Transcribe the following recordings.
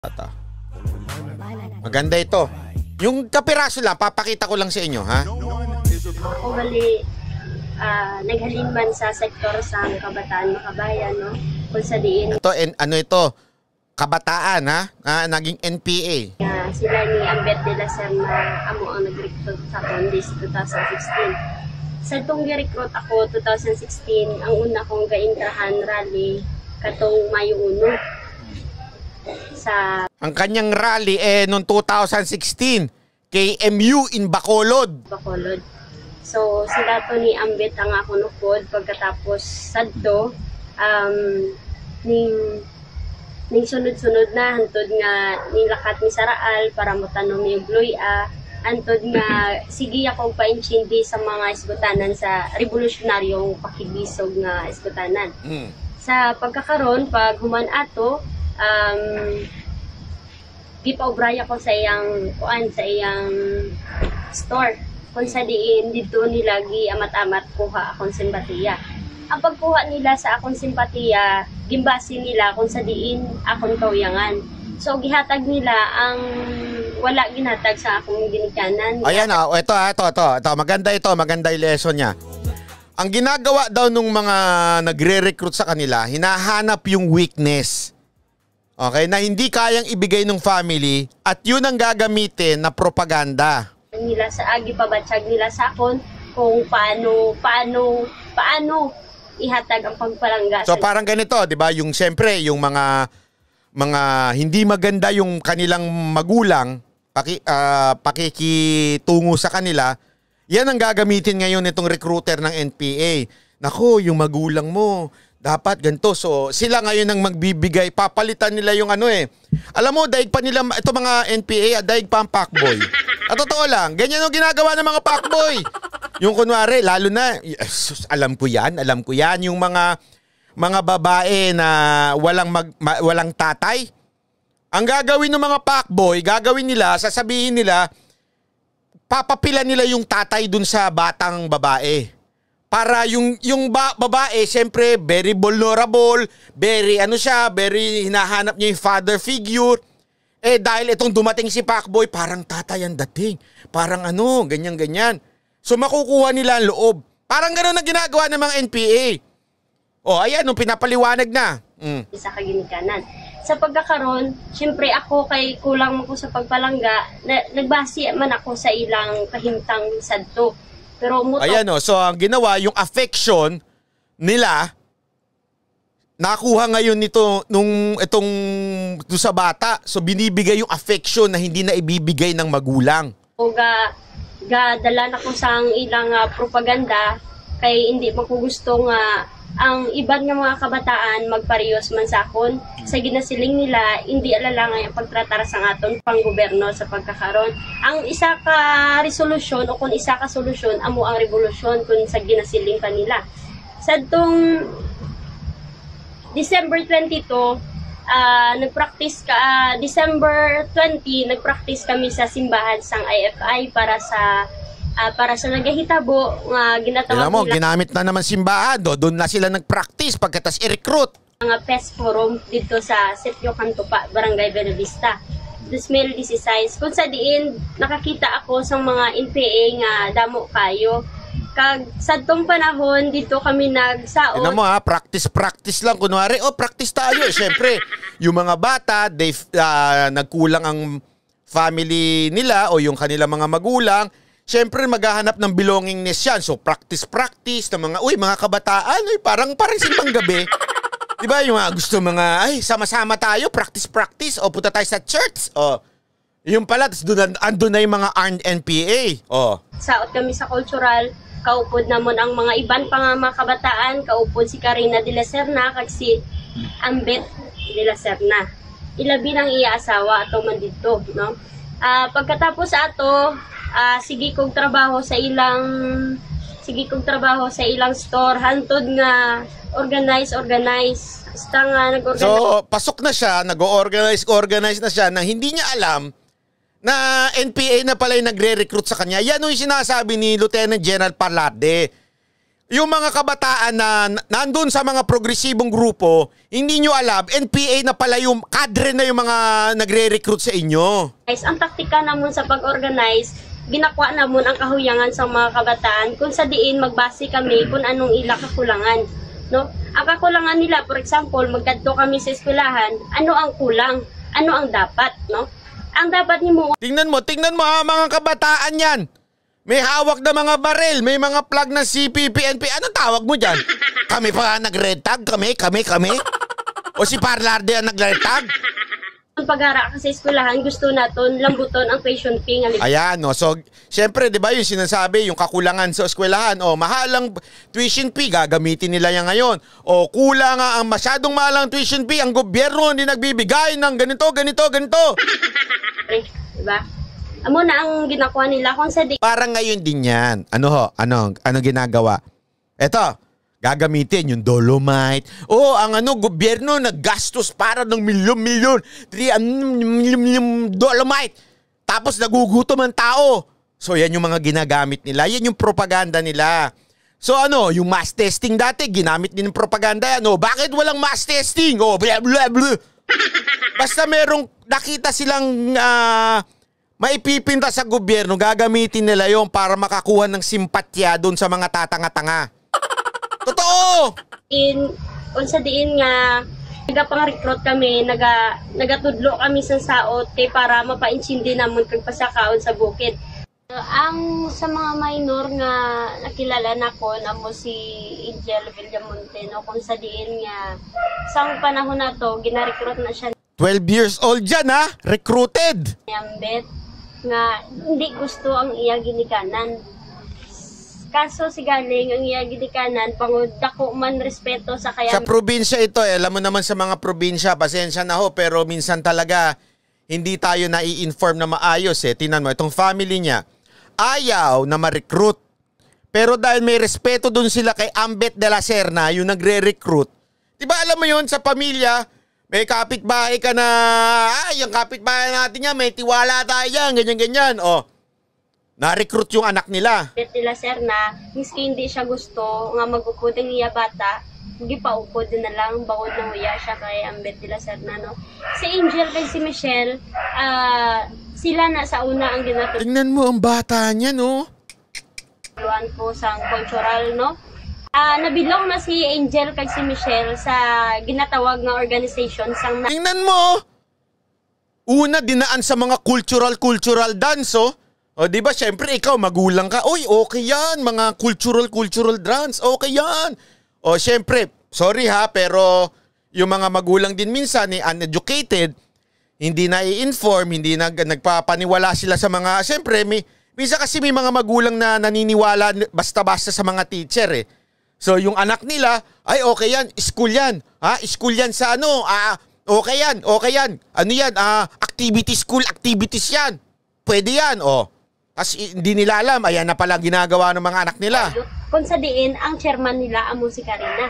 Ata. Maganda ito. Yung kapiraso lang, papakita ko lang sa inyo, ha? Ako bali, naghalinman sa sektor sa kabataan makabayan, no? Kung sa diin. Ito, ano ito? Kabataan, ha? Naging NPA. Sila ni Ambet de la Serna, amo ang nag-recruit sa akong this 2016. Sa itong gi-recruit ako, 2016, ang una kong gaintrahan rally, katong Mayo 1. Ang kanyang rally noong 2016 kay MU in Bacolod. So sila to ni Ambet ang ako nukod pagkatapos sadto ning sunod-sunod na hantod nga nilakat ni Saraal para motanom yung Gloya hantod nga sige ako painchindi sa mga isgutanan sa revolusyonaryong pakibisog nga isgutanan. Sa pagkakaroon pag human ato gipaubray ako sa iyang store kung sa diin dito nila amat-amat kuha akong simpatiya. Ang pagkuha nila sa akong simpatiya gimbasi nila kung sa diin akong kauyangan. So gihatag nila ang wala ginhatag sa akong ginikanan. Ayan ito maganda yung lesson niya. Ang ginagawa daw nung mga nagre-recruit sa kanila, hinahanap yung weakness. Okay, na hindi kayang ibigay ng family at yun ang gagamitin na propaganda. Nila sa agi pabatsag nila sa akon kung paano ihatag ang pagpalangga. So parang ganito, 'di ba? Yung siyempre yung mga hindi maganda yung kanilang magulang, pakikitungo sa kanila, yan ang gagamitin ngayon nitong recruiter ng NPA. Nako, yung magulang mo dapat ganito. So, sila ngayon ang magbibigay. Papalitan nila yung Alam mo, daig pa nila, ito mga NPA, daig pa ang pakboy. At totoo lang, ganyan yung ginagawa ng mga pakboy. Yung kunwari, lalo na, alam ko yan, yung mga babae na walang tatay. Ang gagawin ng mga pakboy, sasabihin nila, papapilan nila yung tatay dun sa batang babae. Para yung babae, siyempre, very vulnerable, very hinahanap niya yung father figure. Dahil itong dumating si Pacboy, parang tatay ang dating. Parang ganyan-ganyan. So makukuha nila ang loob. Parang gano'n ang ginagawa ng mga NPA. Ayan, nung pinapaliwanag na. Sa kaginikanan. Sa pagkakaroon, siyempre ako kay kulang mo ko sa pagpalangga, nagbasi man ako sa ilang kahintang sadto. Pero ayan so ang ginawa, yung affection nila, nakuha ngayon itong sa bata. So binibigay yung affection na hindi na ibibigay ng magulang. Dala na ko sa ilang propaganda, kay hindi mo ko gusto nga ang iban nga mga kabataan magparehos man sa akon. Sa ginasiling nila, hindi alalangan ang pagtratar sa aton pang gobyerno sa pagkakaroon. Ang isa ka resolusyon o kung isa ka solusyon, amo ang revolusyon kung sa ginasiling kanila. Sa itong December 22, December 20, nagpractice kami sa simbahan sang IFI para sa nagahitabo nga ginatawag nila. Ginamit na naman simbahan. Doon na sila nag-practice pagkatas i-recruit. Mga PES forum dito sa Setio Cantupa, Barangay Benavista. 2016. Kung sa diin, nakakita ako sa mga NPA nga damo kayo. Kag sadtong panahon, dito kami nagsaon. Tignan mo practice lang. Kunwari, practice tayo. Siyempre, yung mga bata, nagkulang ang family nila o yung kanilang mga magulang. Siyempre, maghahanap ng belongingness yan. So, practice ng mga kabataan. Parang simbang gabi. Diba? Yung gusto sama-sama tayo, practice. O, punta tayo sa church. O, yung pala, andun na yung mga armed NPA. O. Saot kami sa cultural, kaupod namon ang mga iban pa nga mga kabataan, kaupod si Karina de la Serna, kag si Ambet de la Serna. Ilabi ng iya asawa ato man dito, no? Pagkatapos ato, sige kong trabaho sa ilang store hantod nga organize So pasok na siya, nag-organize na siya na hindi niya alam na NPA na pala yung nagre-recruit sa kanya. Yan yung sinasabi ni Lieutenant General Parlade. yung mga kabataan na nandun sa mga progresibong grupo, hindi nyo alam, NPA na pala yung kadre na yung mga nagre-recruit sa inyo. Guys, ang taktika namon sa pag-organize, ginakwa namon ang kahuyangan sa mga kabataan kung sa diin magbase kami kung anong ila kakulangan. No? Ang kakulangan nila, for example, magkadto kami sa eskwelahan, ano ang kulang? Ano ang dapat? No? Ang dapat ni mo... Tingnan mo ha, mga kabataan yan. May hawak na mga barel, may mga plug na CP, PNP. Anong tawag mo dyan? Kami pa nag-red tag? Kami? O si Parlarde ang nag-red tag? Ang pag-ara kasi eskwelahan, gusto naton lambuton ang tuition fee nga. Ayan, no. So, syempre, di ba yung sinasabi, yung kakulangan sa eskwelahan, mahalang tuition fee, gagamitin nila yan ngayon. Kulang nga ang masyadong mahalang tuition fee, ang gobyerno hindi nagbibigay ng ganito. Diba? Amo na ang ginakuha nila kung sa Parang ngayon din yan. Ano ginagawa? Eto, gagamitin yung dolomite. Ang gobyerno naggastos para ng milyon-milyon. 3 milyon dolomite. Tapos nagugutom ang tao. So yan yung mga ginagamit nila. Yan yung propaganda nila. So yung mass testing dati, ginamit din ng propaganda yan. Bakit walang mass testing? Blah, blah, blah. Basta merong nakita silang maipipinta sa gobyerno, gagamitin nila yon para makakuha ng simpatya doon sa mga tatanga-tanga. Totoo! Unsa diin nga nagapang-recruit kami, nagatudlo kami sa saot kay para mapa-insindi namon kag pasakaon sa bukid. Ang sa mga minor nga nakilala nako namo si Angel Villamonte, no, kung sa diin nga sang panahon na to gina-recruit na siya 12 years old dyan, ha? Recruited! Ambet nga hindi gusto ang iya ginikanan. Kaso si galing ang iya ginikanan pangud dako man respeto sa kaya. Sa probinsya ito, alam mo naman sa mga probinsya, pasensya na ho, pero minsan talaga hindi tayo nai-inform na maayos eh. Tingnan mo, itong family niya, ayaw na ma-recruit. Pero dahil may respeto dun sila kay Ambet de la Serna, yung nagre-recruit. Diba alam mo yun, sa pamilya, may kapitbahay ka na, yung kapitbahay natin yan, may tiwala tayo yan, ganyan-ganyan. Na-recruit yung anak nila. Ambet de la Serna, miski hindi siya gusto nga mag-upod ang iya bata, hindi pa upod din na lang, bawod na huya siya kay Ambet de la Serna, no? Si Angel kay si Michelle, sila na sa una ang ginatulungan. Tingnan mo ang bata niya, no? Po sa cultural, no? Nabilong na si Angel kag si Michelle sa ginatawag nga organization sang Tingnan mo. Una dinaan sa mga cultural dance, di ba? Syempre ikaw magulang ka. Oy, okay 'yan, mga cultural dance. Okay 'yan. Syempre, sorry ha, pero yung mga magulang din minsan uneducated, hindi na-i-inform, hindi nagpapaniwala sila sa mga, syempre minsan kasi may mga magulang na naniniwala basta-basta sa mga teacher eh. So yung anak nila, ay okay yan, school yan. School yan sa okay yan. Ano yan? Activity school, activities yan. Pwede yan, Tapos hindi nila alam, ayan na pala ginagawa ng mga anak nila. Kung sa diin, ang chairman nila, amo si Karina.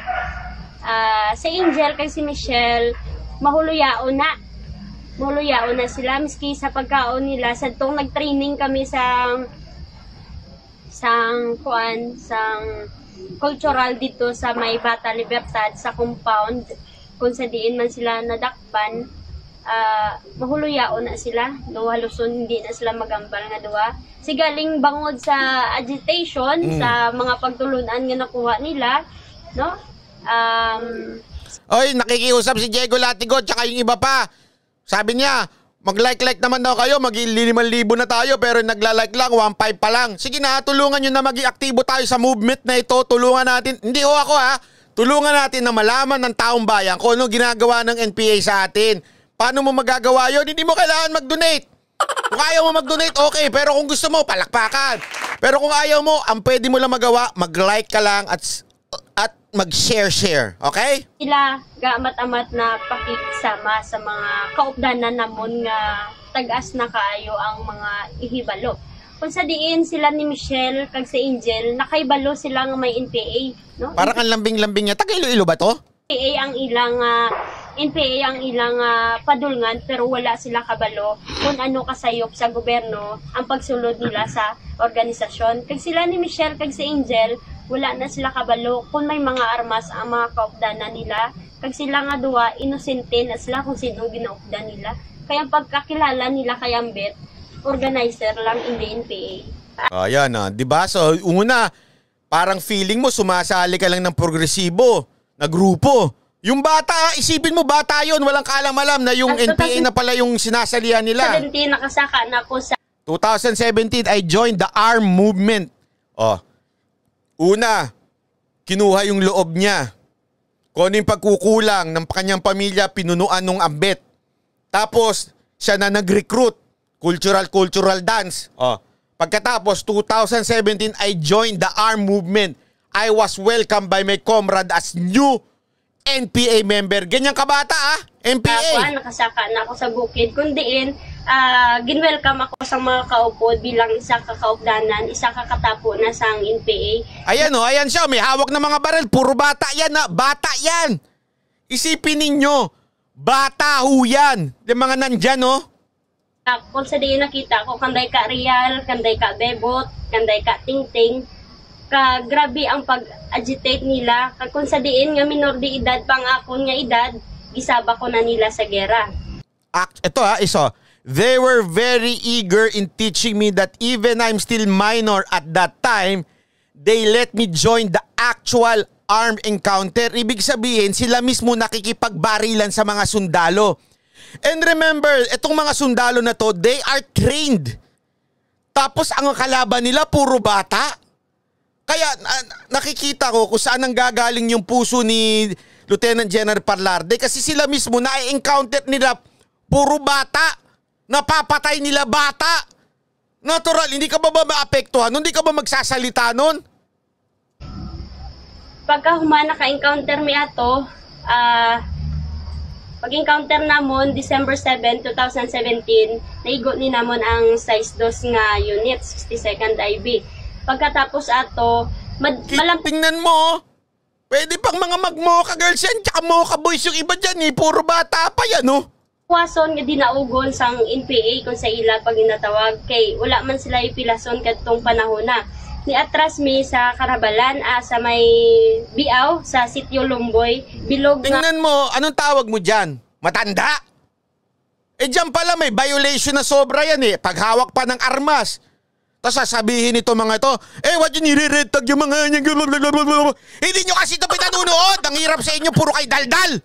Si Angel kay si Michelle, mahuluyaon na sila, miski sa pagkaon nila, sa itong nag-training kami sa cultural dito sa May Bata Libertad sa compound, kung sa diin man sila nadakpan, mahuluyaon na sila, haluson hindi na sila magambal nga duwa. Si galing bangod sa agitation, sa mga pagtulunan nga nakuha nila, no? Oy, nakikiusap si Diego Latigo tsaka yung iba pa. Sabi niya, mag-like naman daw kayo, mag-5,000 na tayo pero nagla-like lang, 1,500 pa lang. Sige na, tulungan nyo na maging aktibo tayo sa movement na ito. Tulungan natin, hindi ako tulungan natin na malaman ng taong bayan kung ano ginagawa ng NPA sa atin. Paano mo magagawa yun? Hindi mo kailangan mag-donate. Kung ayaw mo mag-donate, okay. Pero kung gusto mo, palakpakan. Pero kung ayaw mo, ang pwede mo lang magawa, mag-like ka lang at mag-share, okay? Sila gaamat-amat na pakikisama sa mga kaupdanan namon nga tag-as na kaayo ang mga ihibalo. Kung sa diin sila ni Michelle kag si Angel, nakaibalo sila nga may NPA, no? Parang ang lambing-lambing niya. Taga-Iloilo ba to? NPA ang ilang padulngan pero wala sila kabalo kung ano kasayop sa gobyerno ang pagsulod nila sa organisasyon. Kag sila ni Michelle kag si Angel wala na sila kabalo kung may mga armas ang mga kaupdanan nila. Kag sila nga duwa, inosente na sila kung sino ginaupdan nila. Kaya pagkakilala nila kay Ambet, organizer lang in the NPA. Ayan na, di ba? So, una, parang feeling mo sumasali ka lang ng progresibo na grupo. Yung bata, isipin mo bata yon, walang kaalam-alam na yung NPA na pala yung sinasalihan nila. 2017, nakasaka na ako sa 2017, I joined the ARM movement. Una, kinuha yung loob niya. Kung ano yung pagkukulang ng kanyang pamilya, pinunuan ng Ambet. Tapos, siya na nag-recruit. Cultural dance. Pagkatapos, 2017, I joined the ARM movement. I was welcomed by my comrade as new NPA member. Ganyan kabata NPA. Nakasaka na ako sa bukid. Kundiin, ginwelcome ako sa mga kaupod bilang isa kakaupdanan, isa kakatapo na sang NPA. Ayan ayan siya. May hawak na mga baril. Puro bata yan Bata yan. Isipin ninyo. Bata ho yan. Yung mga nandyan Kung sa diin nakita ko, kanday ka Real, kanday ka Bebot, kanday ka Tingting, grabe ang pag-agitate nila. Kung sa diin nga minor di edad pang akon nga edad, gisaba ko na nila sa gera. Ito they were very eager in teaching me that even I'm still minor at that time, they let me join the actual armed encounter. Ibig sabihin, sila mismo nakikipagbarilan sa mga sundalo. And remember, itong mga sundalo na to, they are trained. Tapos ang kalaban nila, puro bata. Kaya nakikita ko kung saan ang gagaling yung puso ni Lieutenant General Parlarde kasi sila mismo na-encounter nila puro bata. Napapatay nila bata. Natural, hindi ka ba maapektuhan? Hindi ka ba magsasalita nun? Pagka humana ka-encounter mi ato, pag-encounter namon December 7, 2017, naigo ni namon ang size 2 nga unit, 62nd IB. Pagkatapos ato, tingnan mo, pwede pang mga mag-mocha girls yan, tsaka mocha boys yung iba dyan puro bata pa yan Wason nga dinaugon sang NPA kung sa ila pag inatawag kay wala man sila ipilason kadtong panahon na. Ni atras mi sa Karabalan sa may Biaw sa Sitio Lumboy bilog nga. Tingnan mo, anong tawag mo dyan? Matanda? Dyan pala may violation na sobra yan paghawak pa ng armas. Tapos sasabihin ito mga ito, what yung nire-retag yung mga hindi nyo kasi ito pinanunood. Ang hirap sa inyo, puro kay daldal.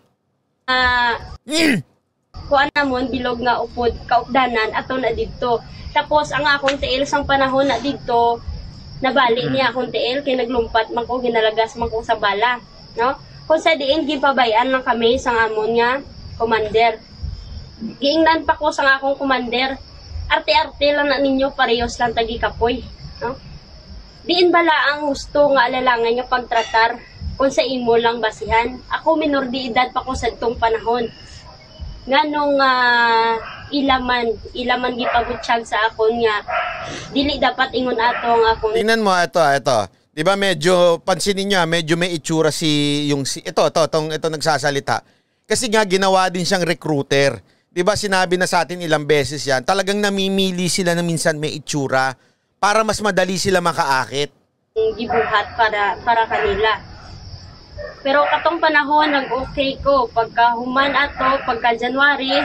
Kuan namon bilog nga upod kaupdanan ato na didto. Tapos ang akong tiil sang panahon na didto, nabali niya akong tiil kay naglumpat man ko, ginalagas man ko sa bala, no? Kung sa diin gipabayan lang kami sang amon nga commander. Giingnan pa ko sang akong commander, arte-arte lang na ninyo, parehos lang tagi kapoy, no? Diin bala ang gusto nga alalangan niya pagtratar kung sa imo lang basihan. Ako minor di edad pa ko sa tong panahon. Nganong ilaman gipabutsyag sa akon nga dili dapat ingon ato ang akong. Tingnan mo ito. 'Di ba medyo pansinin niyo, medyo may itsura ito nagsasalita. Kasi nga ginawa din siyang recruiter. 'Di ba sinabi na sa atin ilang beses 'yan. Talagang namimili sila na minsan may itsura para mas madali sila makaakit. Gibuhat para kanila. Pero katong panahon nag-okay ko pagka human ato pagka January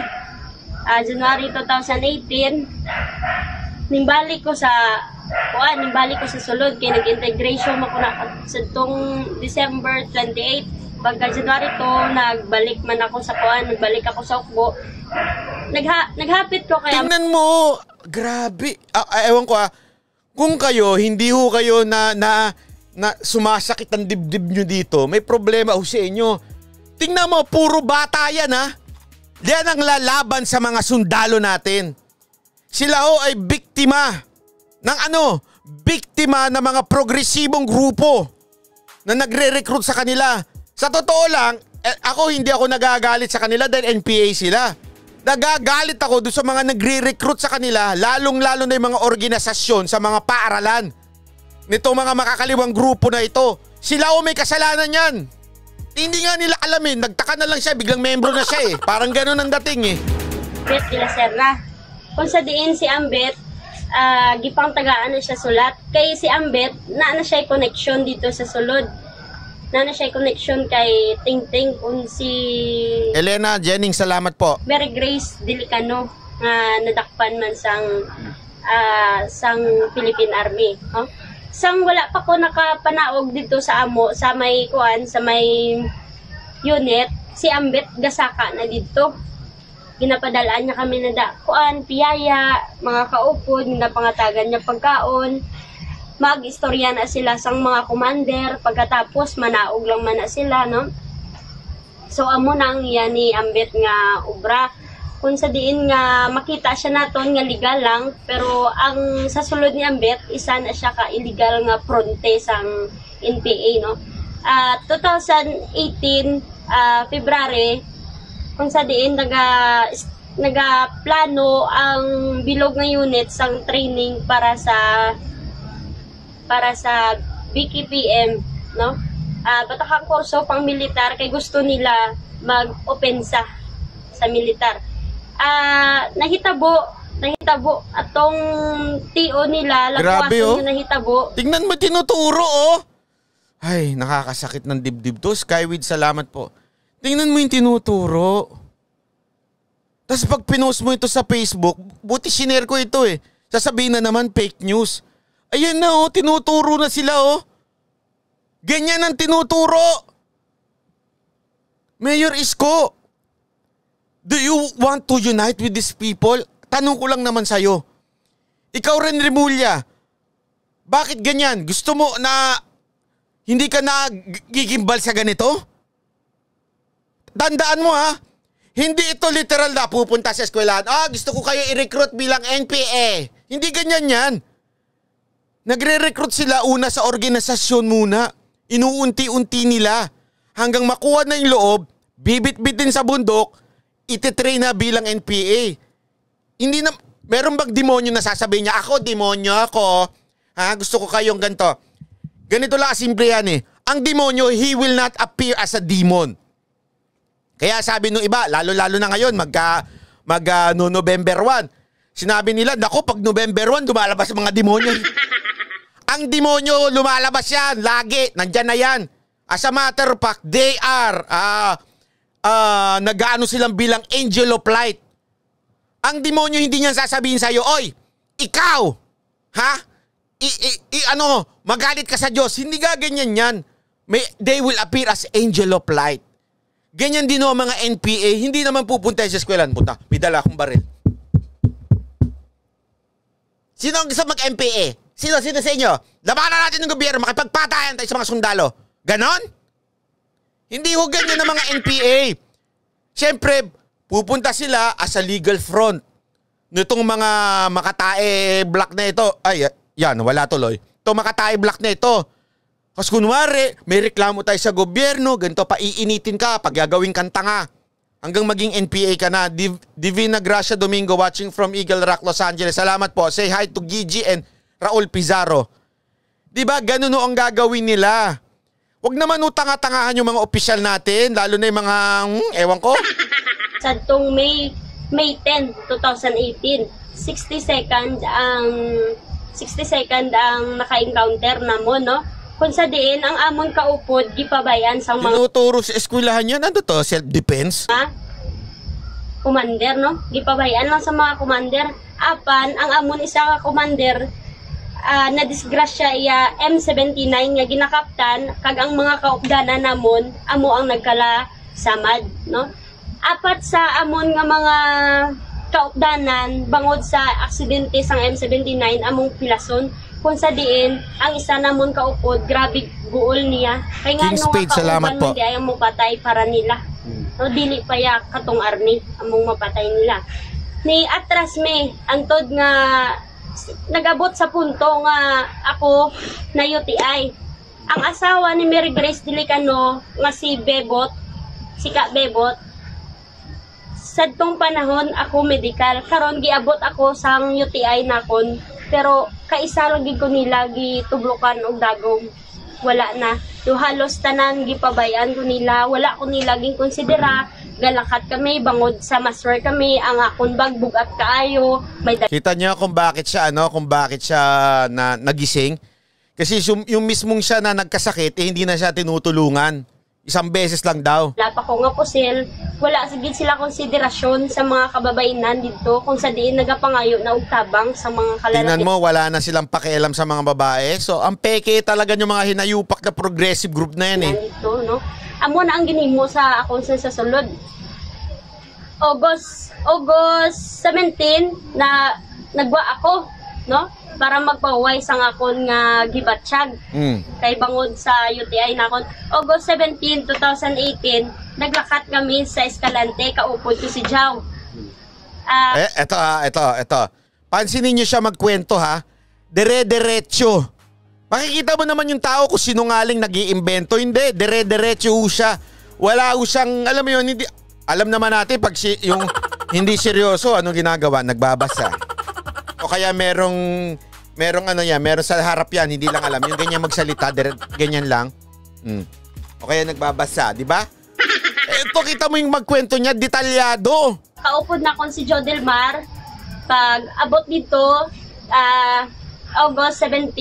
2018 nimbalik ko sa sulod kay nag-integration mo ko na sa tong December 28 pagka January to nagbalik man ako sa nagbalik ako sa Ukbo. Naghapit ko kaya. Tingnan mo, grabe. Ewan ko kung kayo hindi ho kayo na sumasakit ang dibdib nyo dito, may problema ho sa inyo. Tingnan mo, puro bata yan Yan ang lalaban sa mga sundalo natin. Sila ho ay biktima ng biktima ng mga progresibong grupo na nagre-recruit sa kanila. Sa totoo lang, hindi ako nagagalit sa kanila dahil NPA sila. Nagagalit ako doon sa mga nagre-recruit sa kanila, lalong-lalo na yung mga organisasyon sa mga paaralan. Nito mga makakaliwang grupo na ito. Sila may kasalanan yan. Hindi nga nila alamin. Nagtaka na lang siya. Biglang membro na siya Parang ganun ang dating Bet de la Serra. Kung sa diin si Ambet, gipang tagaan na siya sulat. Kay si Ambet, na siya connection dito sa sulod. Na siya connection kay Ting kung si Elena Jennings, salamat po. Mary Grace Dilicano nga nadakpan man sang Philippine Army. Oh? Sang wala pa ko nakapanaog dito sa amo, sa may unit, si Ambet gasaka na dito. Ginapadalaan niya kami na piyaya, mga kaupod, ginapangatagan niya pagkaon. Mag-istorya na sila sang mga commander, pagkatapos manaog lang man na sila, no? So amo na ang iya ni Ambet nga obra. Kung sa diin nga makita siya naton nga legal lang, pero ang sa sulod ni Ambet, isa na siya ka illegal nga fronte sang NPA, no? 2018 February, kung sa diin nagaplano ang bilog nga unit sang training para sa BKPM, no? Batakang kurso pang militar kay gusto nila mag-opensa sa militar. Nahitabo atong TO nila, grabe, lagwasan yung nahitabo. Tingnan mo, tinuturo, oh. Ay, nakakasakit ng dibdib to. Skywid, salamat po. Tingnan mo yung tinuturo. Tapos pag pinost mo ito sa Facebook, buti sinare ko ito eh. Sasabihin na naman fake news. Ayan na, oh, tinuturo na sila, oh. Ganyan ang tinuturo. Mayor Isko, do you want to unite with these people? Tanong ko lang naman sa'yo. Ikaw rin, Remulla. Bakit ganyan? Gusto mo na hindi ka na gigimbal sa ganito? Tandaan mo, ha? Hindi ito literal na pupunta sa eskwelahan. Gusto ko kayo i-recruit bilang NPA. Hindi ganyan yan. Nagre-recruit sila una sa organisasyon muna. Inuunti-unti nila. Hanggang makuha na yung loob, bibit-bitin sa bundok, ititrain na bilang NPA. Hindi na, meron bang demonyo na sasabihin niya, ako, demonyo ako. Gusto ko kayong ganito. Ganito lang simple yan eh. Ang demonyo, he will not appear as a demon. Kaya sabi nung iba, lalo-lalo na ngayon, November 1, sinabi nila, naku, pag November 1, lumalabas mga demonyo. Ang demonyo, lumalabas yan, lagi, nandyan na yan. As a matter of fact, they are, nag-ano silang bilang angel of light. Ang demonyo hindi niyan sasabihin sa'yo, oy, ikaw, ha? Magalit ka sa Diyos. Hindi gaganyan yan. They will appear as angel of light. Ganyan din ang mga NPA, hindi naman pupunta sa eskwelahan. Punta, may dala akong baril. Sino ang gusto mag-NPA? Sino sa inyo? Labanan natin ng gobyerno, makipagpatayan tayo sa mga sundalo. Ganon? Hindi ho ganyan ng mga NPA. Siyempre, pupunta sila as a legal front. Nitong mga Makatae block na ito, ay, yan, wala tuloy. Itong Makatae block na ito. Kasi kunwari, may reklamo tayo sa gobyerno, ganito pa iinitin ka pag gagawin kang tanga. Hanggang maging NPA ka na. Divina Gracia Domingo watching from Eagle Rock, Los Angeles. Salamat po. Say hi to Gigi and Raul Pizarro. Diba, ganun ang gagawin nila. Huwag naman tanga-tangahan yung mga opisyal natin, lalo na yung mga, ewan ko. Sa itong May 10, 2018, 60 second ang naka-encounter na mo, no? Kung sa diin, ang amon kaupod, gipabayan sa mga... Tinuturo sa eskwelahan yan, ano to? Self-defense? Commander, no? Gipabayan lang sa mga commander. Apan, ang amon isa ka commander, na disgrasya iya M79 nga ginakaptan, kag ang mga kaupdanan namon, amo ang nagkala samad, no? Apat sa amon nga mga kaupdanan, bangod sa aksidente sang M79, among pilason. Kung sa diin, ang isa namon kaupod, grabe guol niya. Kaya nga nung kauban mo di ayang mapatay para nila. No, dili pa ya katong army, among mapatay nila. Ni atras me, antod nga nagabot sa punto nga ako na UTI. Ang asawa ni Mary Grace Dilicano nga si Bebot, si Ka Bebot, sadtong panahon ako medical. Karon giabot ako sang UTI nakon. Pero kaisa lagi ko nila gitublokan og dagom. Wala na. Yung halos tanan gipabayan ko nila, wala ko nila ging konsidera, galakat kami, bangod sa master kami, ang akon bag bugat kaayo, may Kita niyo kung bakit siya nagising? Kasi yung mismong siya na nagkasakit, hindi na siya tinutulungan. Isang beses lang daw. wala pa ko nga pusil, wala sigid sila konsiderasyon sa mga kababainan dito kung sa diin nagapangayo na og tabang sa mga kalalaki. Tingnan mo, wala na silang pakialam sa mga babae. So, ang peke talaga yung mga hinayupak na progressive group na yan eh. Dito, no? Amo na ang ginimo sa akong sa sulod. August 17 na nagwa ako, no? Para magpaway sang akon nga gibatsyag. Kay bangod sa UTI na akon. August 17, 2018, naglakat kami sa Escalante, kaupod ko si Jao. Eto. Pansinin niyo siya magkwento ha. Dire-diretso. Makikita mo naman yung tao kung sinungaling nag-iimbento. Hindi, dire-diretso siya. Wala siyang, alam mo yun, hindi, alam naman natin pag yung hindi seryoso, anong ginagawa? Nagbabasa. O kaya merong sa harap yan, hindi lang alam. Yung ganyan magsalita, ganyan lang. O kaya nagbabasa, di ba? Ito, kita mo yung magkwento niya, detalyado. Kaupod na kon si Jodelmar. Pag abot dito, August 17,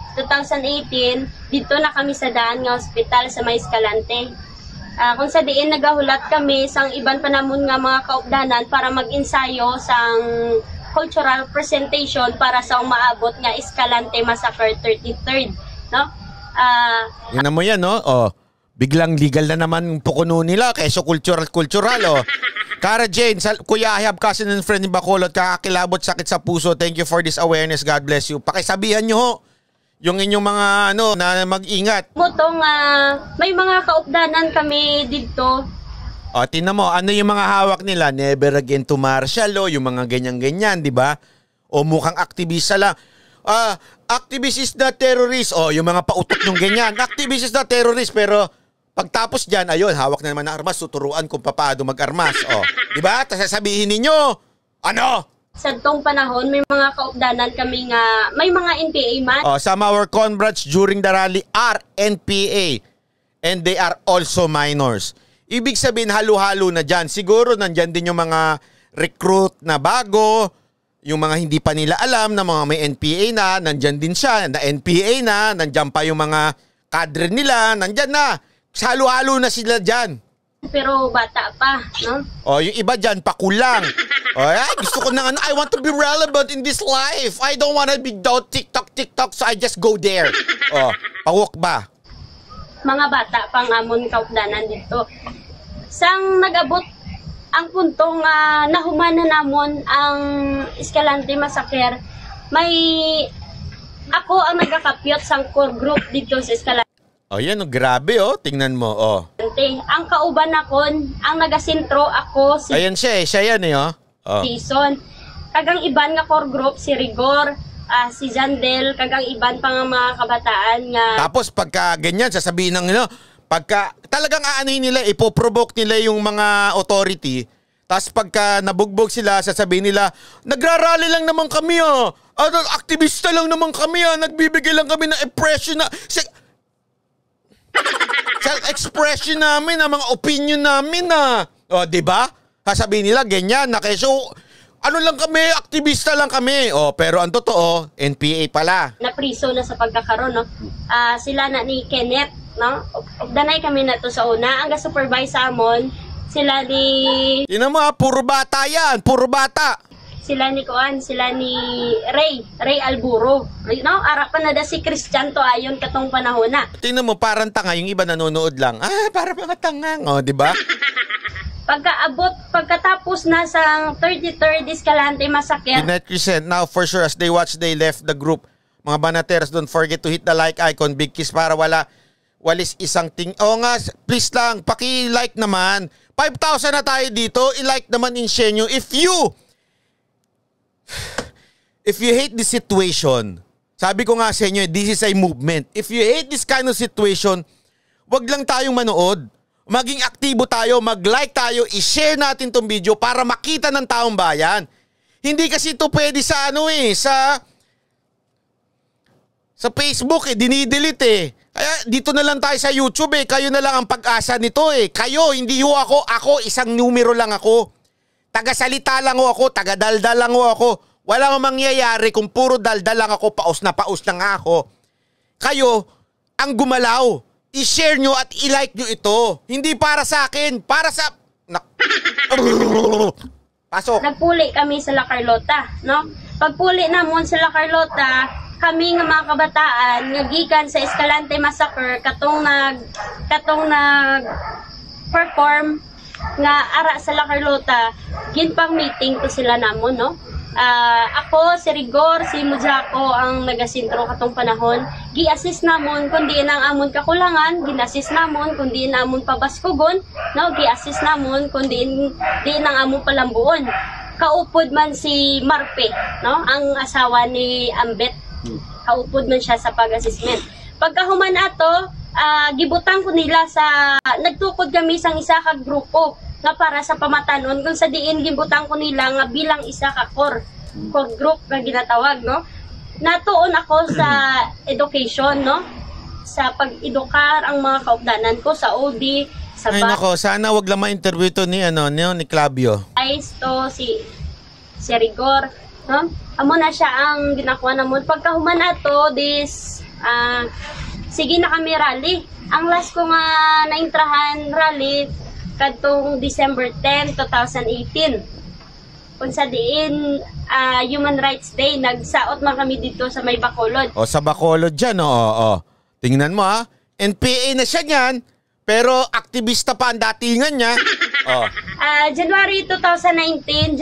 2018, dito na kami sa daan nga ospital sa May Escalante. Kung sa diin nagahulat kami sang iban pa namon nga mga kaupdanan para mag-ensayo sang cultural presentation para sa umaabot nga Escalante Massacre 33rd, no? Yun mo yan, no? Oh, biglang legal na naman yung pukuno nila keso cultural, oh. Cara Jane, Kuya Ahab, cousin and friend ni Bacolod, kakakilabot, sakit sa puso. Thank you for this awareness. God bless you. Pakisabihan nyo ho yung inyong mga na mag-ingat. Mutong may mga kaupdanan kami dito. O, tingnan mo, ano yung mga hawak nila? Never again to martial, yung mga ganyan-ganyan, di ba? O mukhang aktivista lang. Activist is not terrorist. O, yung mga pautot ng ganyan. Activist is not terrorist, pero pagtapos dyan, ayun, hawak na naman na armas, tuturuan kung paano mag-armas. O, di ba? Tapos sasabihin ninyo, ano? Sa tong panahon, may mga kaupdanan kami nga, may mga NPA man. O, some of our comrades during the rally are NPA. And they are also minors. Ibig sabihin, halo-halo na dyan. Siguro nandyan din yung mga recruit na bago, yung mga hindi pa nila alam na mga may NPA na, nandyan din siya, na NPA na, nandyan pa yung mga kadre nila, nandyan na. Halo-halo na sila dyan. Pero bata pa, no? O, yung iba dyan, pakulang. O, gusto ko na, I want to be relevant in this life. I don't want to be down TikTok, so I just go there. O, pawok ba? Mga bata pang amon kaupdanan dito. Sang nagabot ang puntong nahuman na namon ang Escalante Massacre, may ako ang nagakapyot sang core group dito sa Escalante. O yan, grabe tingnan mo. Ang kauban akon, ang nagasintro ako si ayan siya yan Jason. Kagang iban nga core group si Rigor, si Jandel, kagang iban pa nga mga kabataan nga. Tapos pagka ganyan, sasabihin ng pagka talagang aanay nila, ipoprovoke nila yung mga authority. Tapos pagka nabugbog sila, sasabihin nila, nagrarally lang naman kami aktivista lang naman kami nagbibigay lang kami ng impression na self-expression namin, mga opinion namin O, di ba? Sasabihin nila ganyan na keso ano lang kami, aktivista lang kami. Pero ang totoo, NPA pala. Napriso na sa pagkakaroon, no? Sila na ni Kenneth, no? Danay kami na to sa una. Ang supervise sa amon, sila ni... Yun naman, puro bata yan. Puro bata. Sila ni Ray Alburo. No? Arapan na da si Christian to ayon katong panahon na. Tingnan mo, parang tanga. Yung iba nanonood lang. Para mga tangang. Di ba? Pagkatapos na sa 33rd Escalante Massacre. United Crescent, now for sure as they watch, they left the group. Mga banateros, don't forget to hit the like icon. Big kiss para walis isang ting. Nga, please lang, paki-like naman. 5,000 na tayo dito. I-like naman insenyo. If you hate this situation, sabi ko nga sa inyo, this is a movement. If you hate this kind of situation, wag lang tayong manood. Maging aktibo tayo, mag-like tayo, i-share natin tong video para makita ng taong bayan. Hindi kasi ito pwede sa Sa Facebook dinidelete eh. Kaya dito na lang tayo sa YouTube eh. Kayo na lang ang pag-asa nito eh. Kayo, hindi ho ako. Ako, isang numero lang ako. Taga-salita lang ho ako. Taga-daldal lang ho ako. Walang mangyayari kung puro daldal lang ako. Paus na nga ako. Kayo, ang gumalaw. I-share nyo at i-like nyo ito. Hindi para sa akin. Para sa... Pasok. Nagpuli kami sa La Carlota, no? Pagpuli namon sa La Carlota, kami nga mga kabataan nga gikan sa Escalante Massacre katong nag perform nga ara sa La Carlota, ginpang meeting to sila namon, no? Ako, si Rigor, si Mujako ang nagasintro katong panahon. Gi-assist namon kung di ang amon kakulangan, gin-assist namon kung di ang amon pabaskugon, no? Gi-assist namon kung di ang amon palambuon. Kaupod man si Marpe, no? Ang asawa ni Ambet. Kaupod man siya sa pag-assessment. Pagkahuman ato, gibutang ko nila sa nagtukod kami sang isa ka grupo nga para sa pamatanon kung sa diin gibutang ko nila nga bilang isa ka core group nga ginatawag, no? Natuon ako sa education, no? Sa pag-edukar ang mga kaupdanan ko sa OD, sa Ay nako, sana wag lang ma-interview to ni Clavio. to si Rigor, no? Amo na siya ang ginakuha namon. Pagkahuman ato this sige na kami rally. Ang last ko nga naintrahan rally kadtong December 10, 2018. Kung sa diin Human Rights Day, nagsaot man kami dito sa may Bacolod. O sa Bacolod dyan, o. Tingnan mo ha, NPA na siya niyan, pero aktivista pa ang datingan niya. January 2019,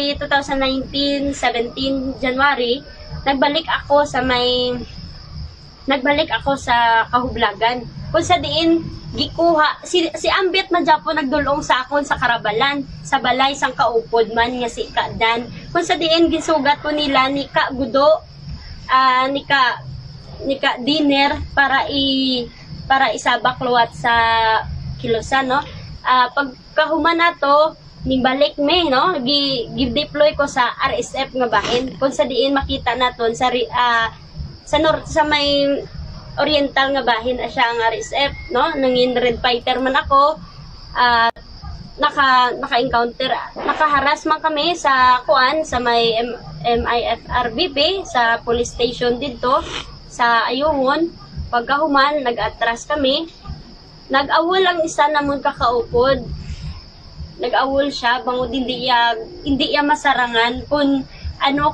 17 January, nagbalik ako sa Kahublagan. Kung sa diin gikuha si Ambet man japo nagdulong sa akon sa Karabalan sa balay sang kaupod man nga si Kadan. Kung sa diin gisugat ko nila ni Ka Gudo, ni Ka Dinner para isabak luwat sa Kilosan, no? Pagkahuman nato ning balik me, no, gi-deploy ko sa RSF nga bahin. Kung sa diin makita naton sa north sa may oriental nga bahin siya ang RSF, no? Nangin red fighter man ako, naka-encounter, nakaharas man kami sa sa may MIFRBP sa police station dito sa Ayungon. Pagkahuman nag-atras kami, nag-awol ang isa namon kakaupod. Nag-awol siya bangod hindi iya masarangan kung ano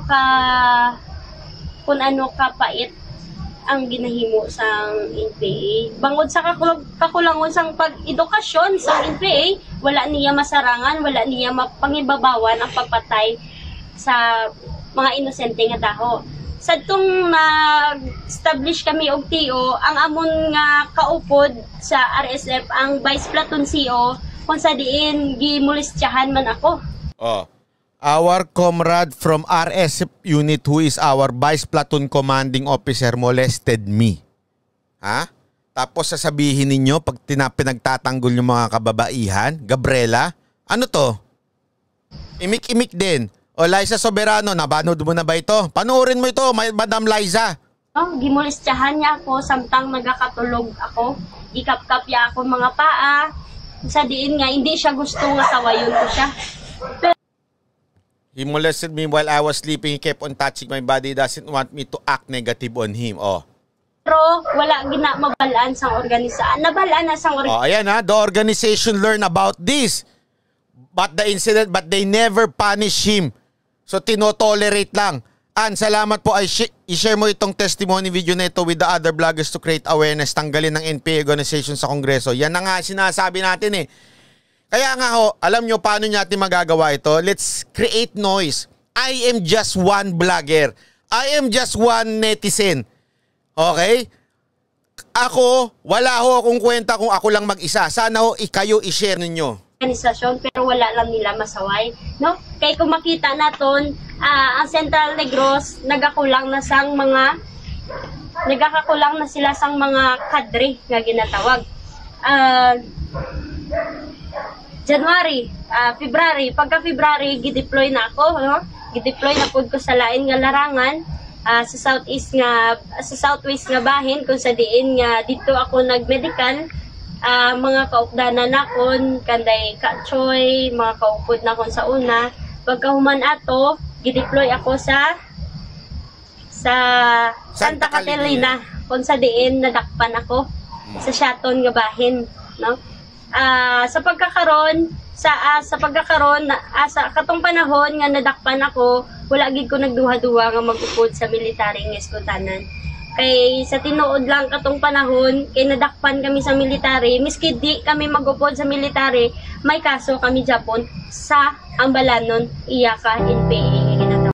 ka pait ang ginahimo sang NPA. Bangod sa kakulangon sang pag-edukasyon sa NPA, wala niya masarangan, wala niya mapangibabawan ang pagpatay sa mga inosente nga taho. Sadtong nag-establish kami og TO, ang amon nga kaupod sa RSF ang Vice Platoon CO, kung sa diin gimulistyahan man ako. Our comrade from RSF unit who is our Vice Platoon Commanding Officer molested me. Ha? Tapos sasabihin ninyo pag pinagtatanggol yung mga kababaihan, Gabriela, ano to? Imik-imik din. O Liza Soberano, nabanood mo na ba ito? Panoorin mo ito, Madam Liza. Gimulistyahan niya ako samtang nagakatulog ako. Ikap-kap niya ako mga paa. Sa diin nga, hindi siya gusto nga sawayon ko siya. He molested me while I was sleeping. He kept on touching my body. He doesn't want me to act negative on him. Pero wala mabalaan sang organisasyon. Nabalaan na sang organisasyon. Ayan ha. The organization learned about this. But they never punish him. So tinotolerate lang. Salamat po. I-share mo itong testimony video na ito with the other bloggers to create awareness. Tanggalin ng NPA organization sa Kongreso. Yan na nga sinasabi natin eh. Kaya nga alam nyo paano natin magagawa ito? Let's create noise. I am just one blogger. I am just one netizen. Okay? Ako, wala akong kwenta kung ako lang mag-isa. Sana kayo i-share ninyo. Organisasyon, pero wala lang nila masaway. No? Kaya kung makita naton, ang Central Negros, nagkakulang na sila sang mga kadre nga ginatawag. January, February, pagka February gideploy na ako, no? Gideploy na pud ko sa lain nga larangan sa southwest nga bahin kung sa diin nga dito ako nagmedical. Mga kaupdanan nakon kanday kachoy, mga kaupod nakon sa una. Pagkahuman ato, gideploy ako sa Santa Catalina kung sa diin nadakpan ako sa Shaton nga bahin, no? Sa pagkakaron sa katong panahon nga nadakpan ako, wala gid ko nagduha-duha nga mag-upod sa military nga eskwelanan. Kay sa tinuod lang katong panahon, kay nadakpan kami sa military, miski di kami mag-upod sa military, may kaso kami Japon sa Ambalanon, iya ka NPA.